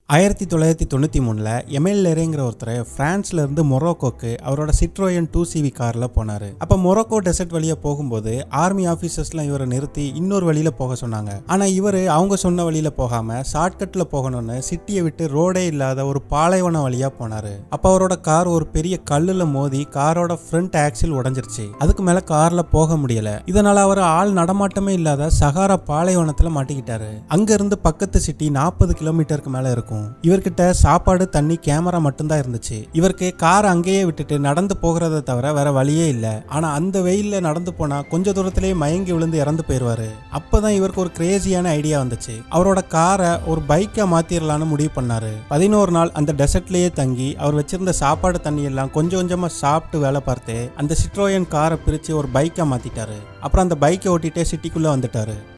1993 எமெல் லெரேங்கிற ஒருத்தர் பிரான்ஸ்ல இருந்து மொரோக்கோக்கு அவரோட சிட்ரோயன் 2CV கார்ல போனாரு. அப்ப மொரோக்கோ டெசர்ட் வழியா போகும்போது ஆர்மி ஆபீசர்ஸ்லாம் இவரை நிறுத்தி இன்னொரு வழியில போக சொன்னாங்க. ஆனா இவரு அவங்க சொன்ன வழியில போகாம ஷார்ட்கட்ல போகணும்னு சிட்டியை விட்டு ரோடே இல்லாத ஒரு பாலைவன வழியா போனாரு. அப்ப அவரோட கார் ஒரு பெரிய கல்லுல மோதி காரோட ஃப்ரண்ட் ஆக்சில் உடைஞ்சிருச்சு. அதுக்கு மேல கார்ல போக முடியல. இதனால அவர் ஆள் நடமாட்டமே இல்லாத சகாரா பாலைவனத்துல மாட்டிக்கிட்டாரு. அங்க இருந்து பக்கத்து சிட்டி 40 கிலோமீட்டருக்கு மேல இருக்கும். இவர்கிட்ட சாப்பாடு தண்ணி கேமரா மட்டும்தான் இருந்துச்சு. இவருக்கு கார் அங்கேயே விட்டுட்டு நடந்து போகிறத தவிர வேற வழியே இல்ல. ஆனா அந்த வெயில்ல நடந்து போனா கொஞ்ச தூரத்திலேயே மயங்கி விழுந்து இறந்து போயிருவாரு. அப்பதான் இவருக்கு ஒரு கிரேசியான ஐடியா வந்துச்சு. அவரோட காரை ஒரு பைக்கா மாத்திரலான்னு முடிவு பண்ணாரு. 11 நாள் அந்த டெசர்ட்லயே தங்கி அவர் வச்சிருந்த சாப்பாடு தண்ணி எல்லாம் கொஞ்சம் கொஞ்சமா சாப்பிட்டு வேலை பார்த்து அந்த சிட்ரோயன் காரை பிரிச்சு ஒரு பைக்கா மாத்திட்டாரு. அப்புறம் அந்த பைக்கை ஓட்டிட்டே சிட்டிக்குள்ள வந்துட்டாரு.